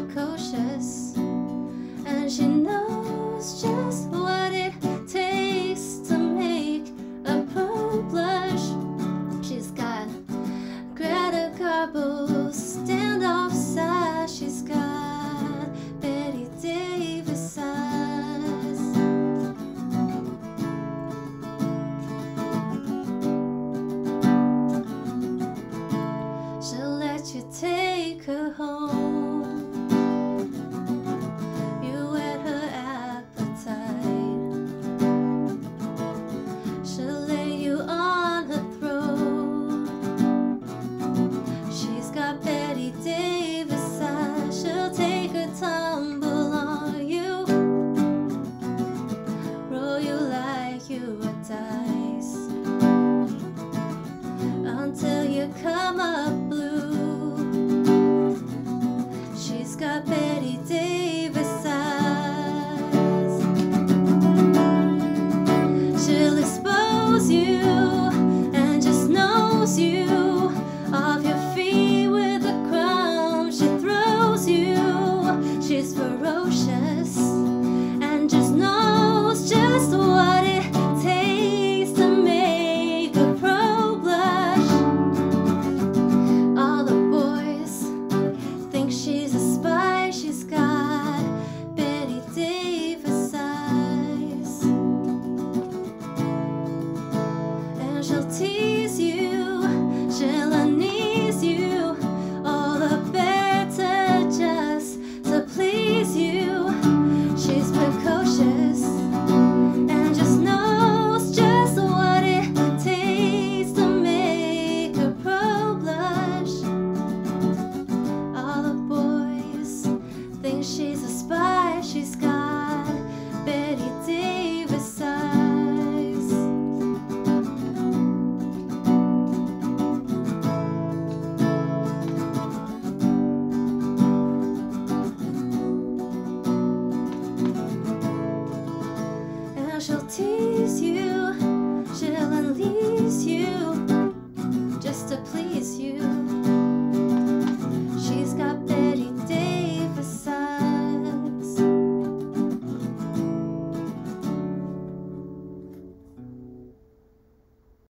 precocious, and she knows just what it takes to make a pro blush. She's got Greta Garbo standoff size. She's got Betty Davis size. She'll let you take her home. You whet her appetite. She'll lay you on her throat. She's got Betty Davis size. She'll take a tumble on you, roll you like you were dice, until you come up blue. She's got Betty Davis size. She'll expose you and just nose you off your feet with the crumbs she throws you. She's ferocious and just knows just what it takes to make a pro blush. All the boys think she's a spy. She's got Betty Davis size. And she'll tease you, she'll unease you, all the better just to please you. She's precocious and just knows just what it takes to make a pro blush. All the boys think she's a spy. She's got Betty Davis size. And she'll tease you, she'll unleash you just to please you.